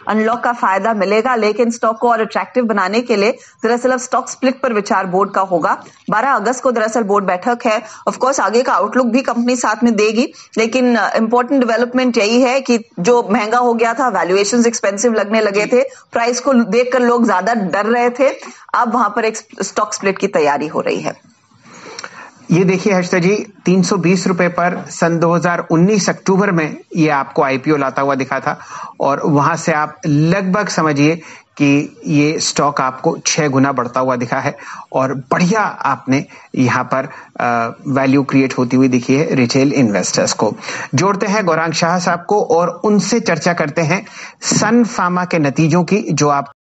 Unlock का फायदा मिलेगा, लेकिन स्टॉक को और अट्रैक्टिव बनाने के लिए दरअसल अब स्टॉक स्प्लिट पर विचार बोर्ड का होगा। 12 अगस्त को दरअसल बोर्ड बैठक है। ऑफ कोर्स आगे का आउटलुक भी कंपनी साथ में देगी, लेकिन इंपॉर्टेंट डेवलपमेंट यही है कि जो महंगा हो गया था, वैल्यूएशंस एक्सपेंसिव लगने लगे थे, प्राइस को देखकर लोग ज्यादा डर रहे थे, अब वहां पर एक स्टॉक स्प्लिट की तैयारी हो रही है। ये देखिए हर्षिता जी, 320 रुपए पर सन 2019 अक्टूबर में ये आपको आईपीओ लाता हुआ दिखा था और वहां से आप लगभग समझिए कि ये स्टॉक आपको 6 गुना बढ़ता हुआ दिखा है और बढ़िया आपने यहाँ पर वैल्यू क्रिएट होती हुई दिखी है रिटेल इन्वेस्टर्स को। जोड़ते हैं गौरांग शाह साहब को और उनसे चर्चा करते हैं सन फार्मा के नतीजों की, जो आप